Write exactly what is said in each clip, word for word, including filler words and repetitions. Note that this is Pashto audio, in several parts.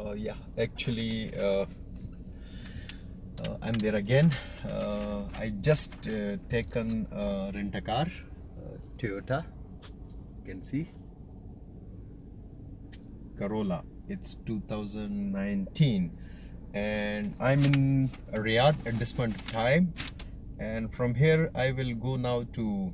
Uh, yeah, actually, uh, uh, I'm there again. Uh, I just uh, taken uh, rent a car, uh, Toyota. You can see Corolla. It's two thousand nineteen, and I'm in Riyadh at this point of time. And from here, I will go now to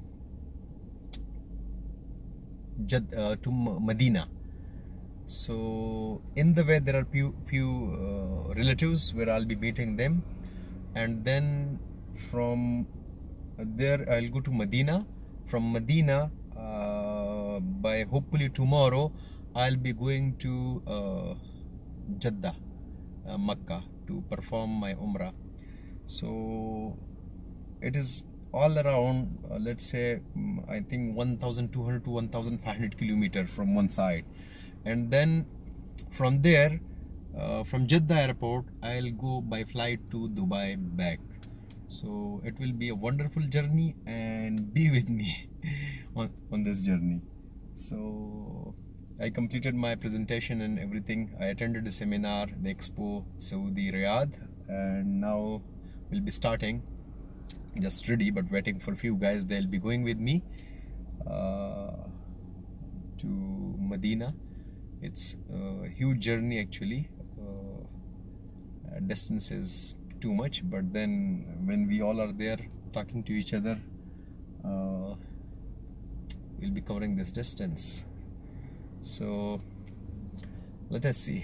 Jad, uh, to Medina. So in the way there are few few uh, relatives where I'll be meeting them, and then from there I'll go to Medina. From Medina, uh, by hopefully tomorrow, I'll be going to uh, Jeddah, uh, Makkah, to perform my Umrah. So it is all around, uh, let's say, um, I think one thousand two hundred to one thousand five hundred kilometers from one side. And then from there, uh, from Jeddah airport, I'll go by flight to Dubai back. So it will be a wonderful journey, and be with me on, on this journey. So I completed my presentation and everything. I attended the seminar, the Expo Saudi Riyadh, and now we'll be starting. Just ready, but waiting for a few guys. They'll be going with me uh, to Medina. It's a huge journey actually. Uh, distance is too much, but then when we all are there talking to each other, uh, we'll be covering this distance. So let us see.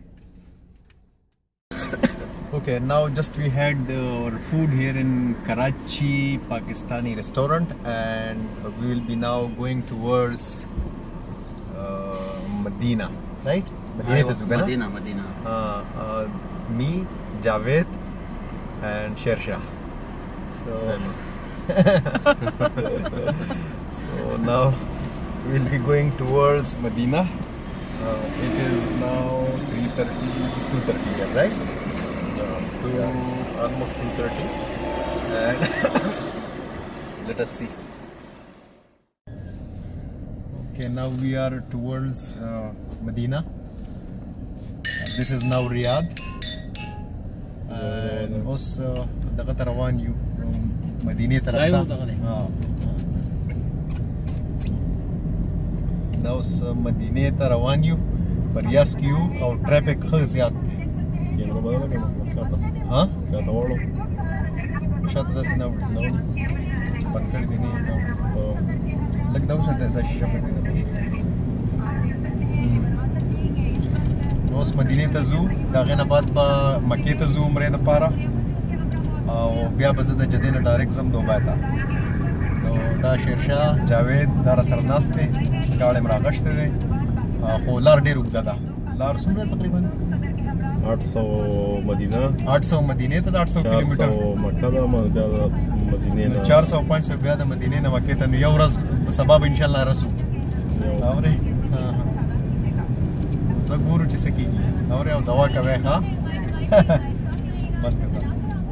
Okay, now just we had uh, our food here in Karachi Pakistani restaurant, and we will be now going towards uh, Medina, right? Medina, Medina, Medina. Uh, uh, me, Javed, and Shersha. So, so now we'll be going towards Medina. Uh, it is now three thirty, two thirty, right? To yeah. Almost two thirty, and let us see. Okay, now we are towards uh, Medina. This is now Riyadh, and also dagat Rawanyu from Medina tarafta. Now is Medina Rawanyu, पर yes क्यों और ट्रैफिक खज़ ज़्यादा हाँ क्या तो वालों शायद तो ऐसे ना उड़ ना उड़ बनकर देनी ना तो लगता है शायद ऐसा शीशा कर देना नोस मदीने तज़ू दाग़ना बाद बा मक्के तज़ू उम्रे द पारा और बिया बज़दा जदेना डायरेक्ट ज़म दो बाता तो दा शेरशाह जावेद दारा सरनास्ते गाड़े मरागश्ते दे खोलार डेर उगदा था लार सुन रहे तकरीबन आठ सौ मदीना आठ सौ मदीने तो आठ सौ किलोमीटर मक्का दा मदीने चार सौ पाँच सौ बिया दा मदीने ना मक्के तन यवरस सबब इंशाल्लाह रसू आवरे हां हां ज़गूर चिसकी आवरे और दवा का वे हां बस करता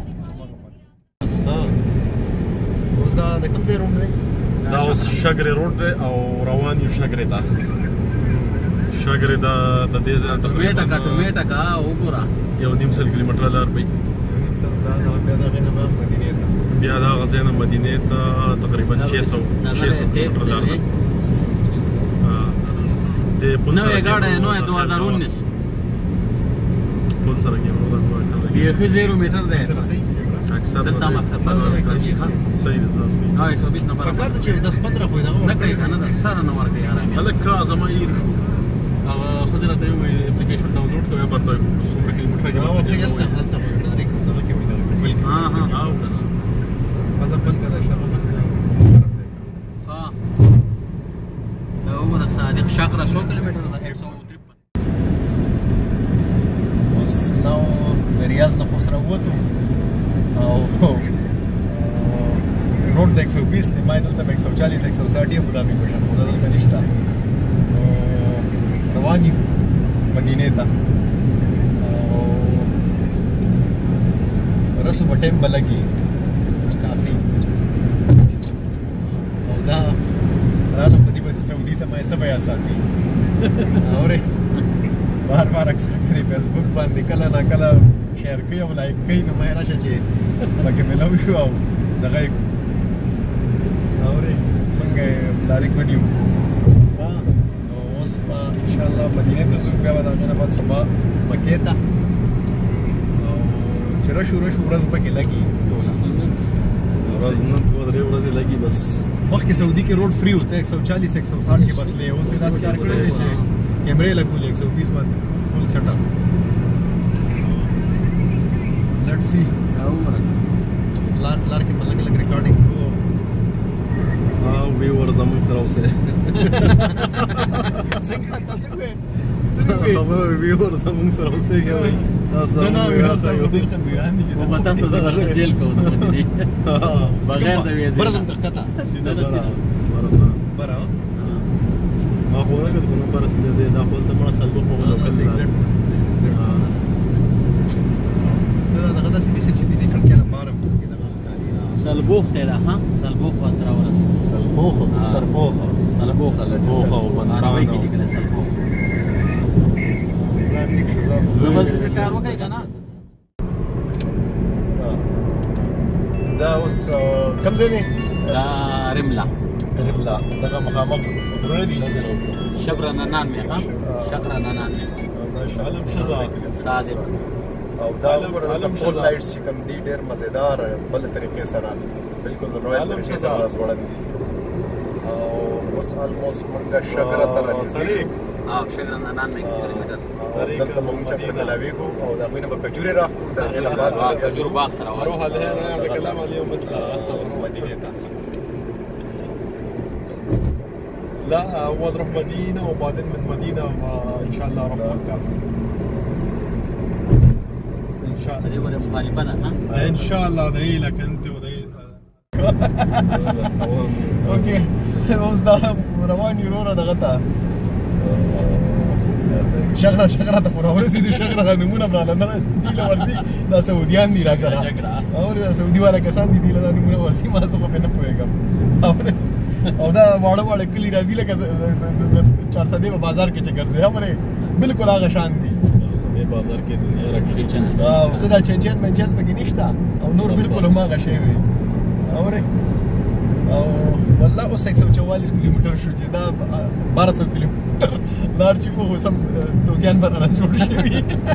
हां उस दा د کوم ځای روډ دی دا اوس شګری روډ دی او روان یو شګری ته شګری دا د دې ځای ټمیټا کا ټمیټا کا وګورا یو نیم سل کیلومتر لار وي نیم سل دا دا بیا دا غنه به مدینه ته بیا دا غزنه مدینه ته تقریبا شش سو شش سو کیلومتر لار ده ها د پول نو یې گاډه نو دو ہزار انیس پول سره کې نو دا ماشاءالله یې خو زیرو میټر ده سره صحیح اکثر دلته اکثر صحیح ده صحیح ها ایک سو بیس نمبر پکار ته چې دس پندرہ خو نه نه کوي کنه د سره نو ورکه یارامي هلکه زما یې شو هغه خزر ته یو اپلیکیشن ډاونلوډ کوي برته څومره کیلومتر کې هغه خیالته هلته ډایرکټ دغه کې وي بلکې ها ها او کنه مزه بن کړه شغه بن کړه ها دا وګوره صادق شاقره څو کیلومتر ده ایک سو ترپن اوس نو د ریاض نه خو سره وته او روډ د ایک سو بیس دی ما دلته ایک سو چالیس ایک سو ساٹھ ابو ظبي په شان موږ دلته نشته روان یو مدینه ته او رسو په ټیم بلګي کافي او دا رالم په دې بس سعودي ته ما سبا یاد ساتي اوره بار بار اکثر په فیسبوک باندې کله نه کله شیر کوي او لایک کوي نو مې راشه چې پکې ملو شو او دغه اورې موږ ډایرکټ ویډیو ها اوس په ان شاء الله مدینه ته ځو بیا دا غره بعد سبا مکې ته او چې را شروع شو ورځ پکې لګي ورځ نن دوه درې ورځې لګي بس مخکې سعودي کې روډ فری وته ایک سو چالیس ایک سو ساٹھ کې بدلې اوس داسې کار کړی دی چې کیمرې لګولې ایک سو بیس باندې فل سیټ اپ لیټس سی لار لار کې بلګ لګ ریکارډینګ کو او ویور زموږ سره اوسه څنګه تاسو کوی څنګه خبره ویور زموږ سره اوسه کوي تاسو نه نه تاسو ډیر خنزیران دي چې او پتا څه دا جیل کو بغیر د ویزې برزم کښته سیده برا برا ما خو نه کړم نمبر سیده دی دا خپل ته مړه سلبو په ولا کسه ایگزیکټ دا دا دا سړي چې دې کړکې نه بارم کې دا سلبوخ ته راخه سلبوخ وتر ورسې سلبوخ سربوخ سلبوخ سلبوخ او عربی کې لیکل سلبوخ زه ټیک شو زه زبردست کار وکړي کنه دا اوس کوم ځای دی دا رمله رمله دغه مخامخ غرونه دي شبرا ننان مې ښه شکرا ننان مې دا علم شزا صادق او دا ګوره د فول لایټس چې کوم دي ډېر مزیدار بل طریقې سره بالکل رویال طریقې سره ځوړند دي او اوس الموست مونږه شګره ته رانږدې او شګره ننان مې کیلومتر دلته مونږ چې څنګه لاویږو او دا غوینه به کجوري راخو د هغې بعد کجور باغ ته روان اروح عليها هذا كلام اليوم مثل مدینه ته لا اول نروح مدينه وبعدين من مدينه ان شاء الله نروح مكه ان شاء الله دې وره مخالفه ده ها ان شاء الله ادعي لك انت وادعي اوکې اوس دا روان یو وروره دغه ته شغره شغره ته ورسې دي شغره د نمونه براله نه رسې دی له ورسې دا سعودیان دي را سره او دا سعودي والا کسان دي دی له نمونه ورسې ما څه په نه پوهېږم او دا واړه واړه کلی راځي لکه چار سدې په بازار کې چې ګرځي خبرې بالکل هغه شان دي سدې بازار کې دنیا راکړي او څه دا چنچن منچن پکې نشته او نور بالکل هماغه شی دی اورې او والله اوس ایک سو چوالیس کیلومتر شو چې دا بارہ سو کیلومتر لار چې خو سم توتیان برانه جوړ شوي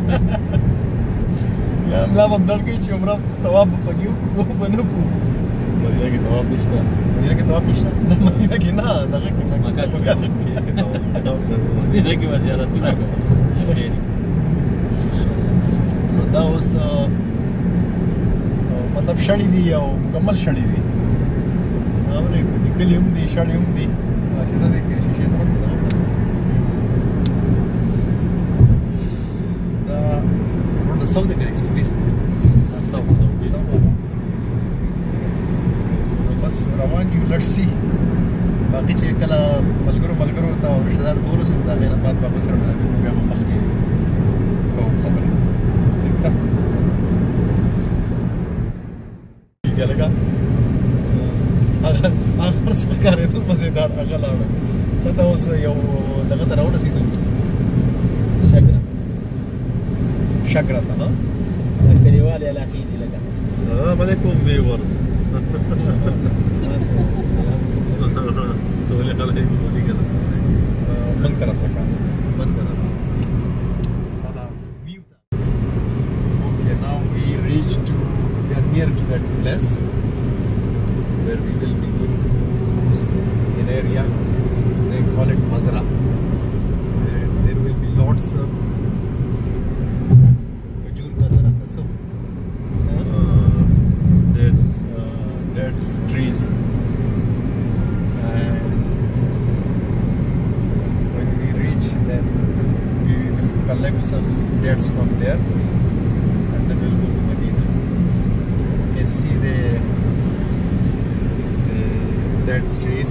یا ملا هم درد کوي چې عمره تواب پکې وکړو به نه کړو مدینه کې تواب نشته مدینه کې تواب نشته مدینه کې نه دغه کې مکه کې مدینه کې زیارتونه کوو خیر نو دا اوس مطلب شړې دي او مکمل شړې دي اورې په دې کلي هم دي شړې هم دي شړې دي کې شیشه طرف کې دا روډ د سعودي کې ایک سو بیس سو سو بس روان یو لړسي باقي چې کله ملګرو ملګرو ته او رشتہ دار ته ورسېدو د هغې نه بعد به سره ملاوېږو بیا به مخکې کوو خبرې ټیک ده ټیکه لګه هغه هغه څه ښکارېدل مزېدار هغه لاړه ښه ته اوس یو دغه ته راورسېدو شکرا شکره ته ها کلیوالې علاقې دي لکه السلام عليكم فيورز ولي خلق ولي كده من طرف ته کار من بدل دا view okay now we reach to we are near to that place where we will be going to an area they call it Mazra and there will be lots of kajur ka darkht so dates dates trees and when we reach then we will collect some dates from there and then we'll go to Medina. You can see the the dates trees.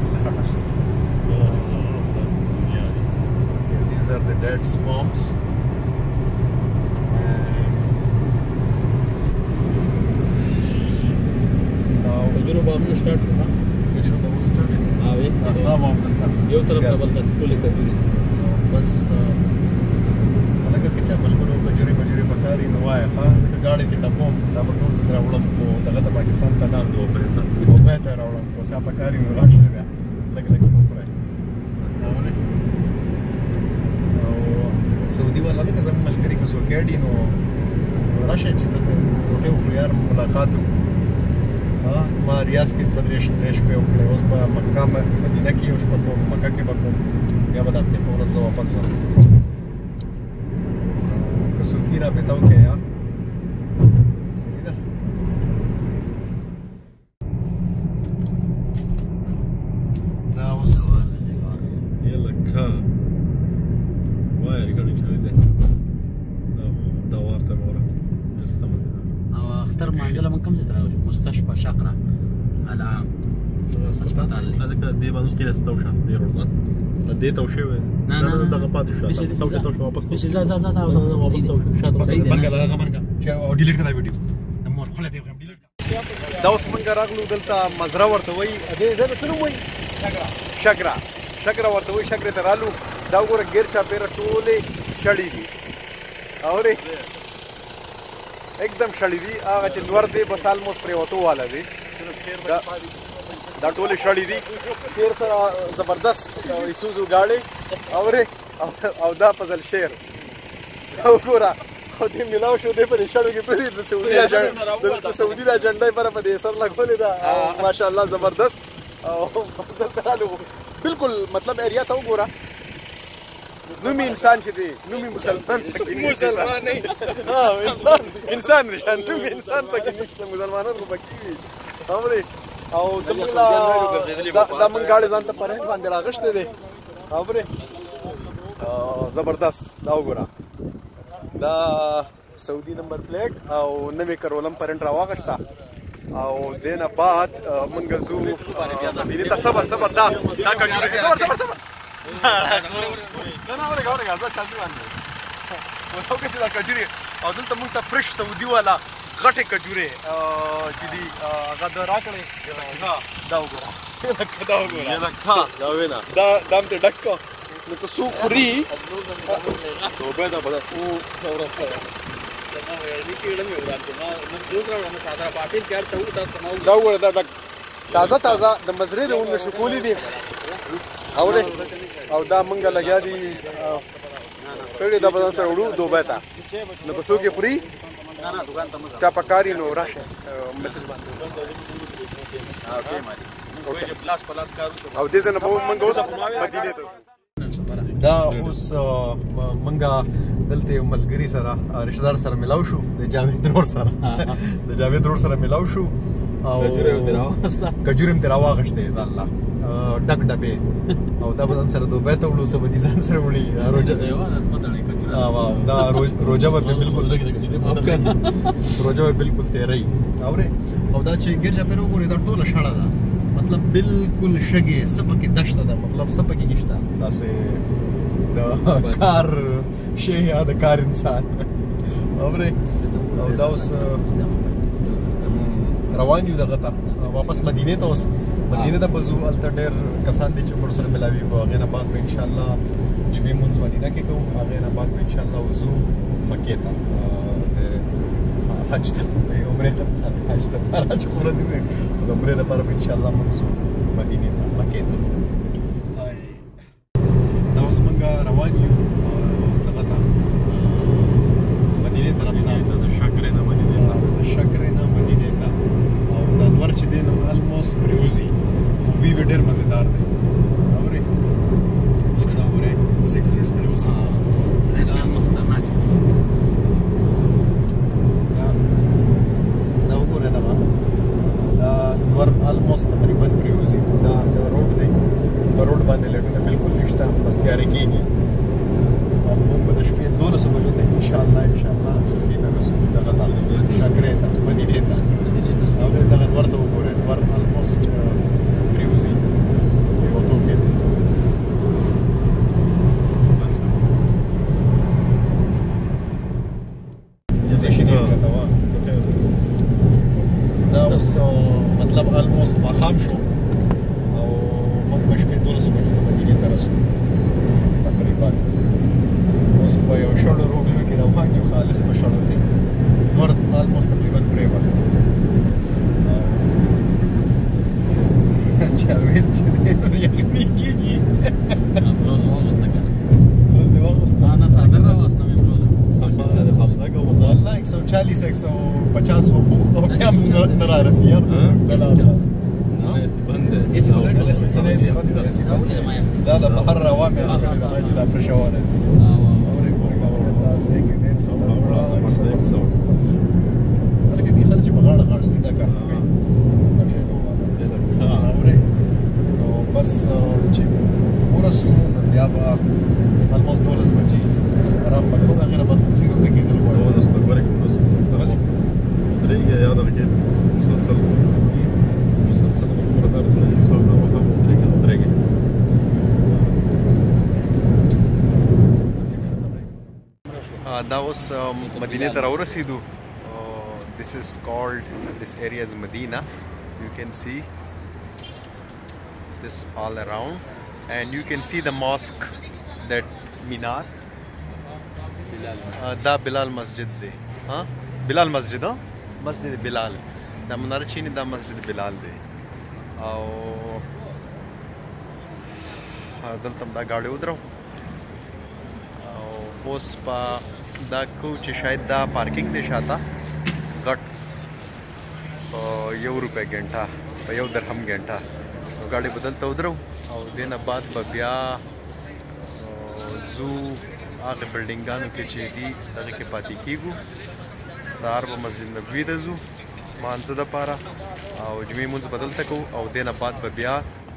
Okay, these are the dates palms and now کجورو باغونه سٹارټ شو ها تجربه مو start شو او دا ما دلته یو طرف ته بل طرف ټولې کجوري بس چا ملګرو کجوري مجوري پکاري نو وایه ښه ځکه ګاډۍ دې ډکوم دا به ټول څه راوړم خو دغه ته پاکستان ته نه دوبۍ ته دوبۍ ته راوړم خو څه پکاري نو راشه بیا لږ لږ مو خورئ او سعودي والا لکه زموږ ملګري که څوک اډي نو راشه چې دلته ټوټې وخورو یار ملاقات وکړو ما ریاض کې دوه درې درې شپې وکړې اوس به مکه مدینه کې یو شپه کوم مکه کې به کوم بیا به د هفتې په ورځ زه واپس ځم که څوک یې رابطه وکړې یار صحیح ده دا اوس یله ښه وایه ریکارډینګ شوی دی دا وارته به وره ښایسته مدینه او اختر مانځله موږ کوم ځای ته راغلو مستشفى شقره العام هسپتال دی هذاك دې باندې کې راستو شه دې روډ دې تو شوی نه نه دغه پاتې شو تو شه تو شه واپس بس ځه ځه ځه واپس تو شه شاته بند کړه هغه بند کړه چې ډیلیټ کړه دا ویډیو د مور خپل دی هم ډیلیټ دا اوس مونږ راغلو دلته مزرعه ورته وایي دې ځای څه نوم وایي شګره شګره شګره ورته وایي شګرې ته رالو دا وګوره ګیر چاپېره ټولې شړې دي اورې एकदम شړې دي هغه چې نور دی بس آلموست پرېوتو والا دی دا ټولې شړې دي شیر سره زبردست ایسوزو ګاډۍ اورې او دا فضل شیر دا وګوره او دې میلاو شو دی په دې شړو کې پرې د سعودي د سعودي د جنډۍ پر په دې سر لګولې ده ماشاءالله زبردست او بالکل مطلب ایریا ته وګوره نومي انسان چې دی نومي مسلمان پکې مسلمان نه انسان انسان نشان نومي انسان پکې نشته مسلمانان خو پکې دي اورې او دمغه دا مونږ ګاډي ځان ته پرې باندې راغشته دي اورې زبردست دا وګوره دا سعودي نمبر پلیټ او نوې کرولم پرنټ راواغشته او دینه بعد مونږ زو مدینه ته صبر صبر دا دا کجوري صبر صبر صبر نه نه ورګه ورګه ځه چالو باندې ورته کې دا کجوري او دلته مونږ ته فرش سعودي والا غټه کجوري چې دی هغه د راکړې دا وګوره دا وګوره دا ښه دا وینا دا دام ته ډک نو که څو خوري توبه دا بده او ورسره دا وګوره دا ډک تازه تازه د مزرې د اون شکولې دي اورې او دا مونږه لګیا دي کړي دا بدن سره وړو دوبه ته نو که څوک یې خوري چا پکاري نو راشه میسج باندې او دې ځنه په مونږ اوس مدینه ته دا اوس مونږه دلته یو ملګري سره رشتہ دار سره ملاو شو د جاوید روډ سره د جاوید روډ سره ملاو شو او کجوري هم تر واغشته ځان الله ډک ډبې او دا بدن سره دوبه ته وړو سم دي ځان سره وړي روزه دا روزه به بالکل روزه به بالکل تیرې اورې او دا چې ګرځا په وګوري دا ټوله شړه ده مطلب بالکل شګه سپکه دشته ده مطلب سپکه نشته داسې د کار شی یا د کار انسان اورې او دا اوس روان یو دغه ته واپس مدینه ته اوس مدینه ته بزو الته ډېر کسان دي چې ور سره ملاوي وو هغه نه بعد به ان شاء الله جمعې مونږ مدینه کې کوو هغه نه بعد به ان شاء الله وزو مکه ته د حج ته د عمره ته حج ته راځي خو راځي د عمره لپاره به ان شاء الله مونږ مدینه ته مکه ته دا اوس مونږ روان یو دغه ته مدینه ته راځو د شکرې نه مدینه ته شکرې نه مدینه ته او دا نور چې دی نو الموست پریوزي خو وی وی ډېر مزیدار دی اورې لکه دا وګورئ اوس اکسلنټ پریوز اوس دا خطرناک دا دا وګورئ دا دا نور الموست تقریبا پریوزي دا دا روډ دی په روډ باندې لټونه بالکل نشته بس تیارې کېږي او موږ به د شپې دولسو بجو ته انشاءالله انشاءالله سعودي ته رسو دغه ته شکرې ته مدینې ته او دغه نور ته وګورئ نور الموست پریوزي پریوتو کې دی دا اوس مطلب الموست ماښام شو او موږ به شپې دولسو بجو ته مدینې ته رسو تقریبا اوس په یو شړو روډونو کې बीस एक सौ पचास वो और क्या नरा रसी यार ऐसी बंद है ऐसी बंद है ऐसी बंद है ऐसी बंद है दा دا بحر روان ہے دا چې دا پرشاوار ہے اور ایک کا وقت دا سے کہ ډېر خطرناک صبر صبر تر کې دي خلک په غاړه غاړه سیدا کار کوي اور نو بس چې ورسو بیا به الموس دولس بجې آرام وکړو هغه به سیده د کېدل هو غواړي نسته برك نسته دريقة يا درجة مسلسل مسلسل عمر دار سنة يسوع ما وقع دريقة دريقة دا اوس مدینه ته راورسېدو. This is called, this area is Medina. You can see this all around and you can see the mosque, that minar. Uh, da Bilal Masjid de. Huh? Bilal Masjid, huh? Masjid Bilal. Da minar chini da Masjid Bilal de. Aw دلته دا گاڑی ودرو او اوس په دا کو چې شاید دا پارکینګ دی شاته غټ یو روپے घंटा په یو درهم घंटा نو گاڑی بدلته ودرو او دینه بعد به بیا زو هغه بلډینګانو کې چې دي دغه کې پاتې کیږو. سهار به مسجد نبوي ته ځو مانځه دپاره او جمعې مونځ بدلته کوو او دینه بعد به بیا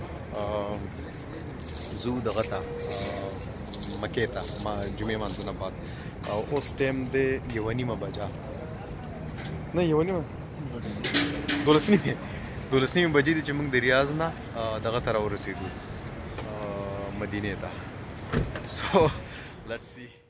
زو دغه ته مکې ته جمعې مانځه نه بعد. او اوس ټایم دی یوه نیمه بجه نه یوه نیمه دولس نیمې دولس نیمې بجې دي چې موږ د ریاض نه دغه ته راورسېدو مدینې ته. So let's see.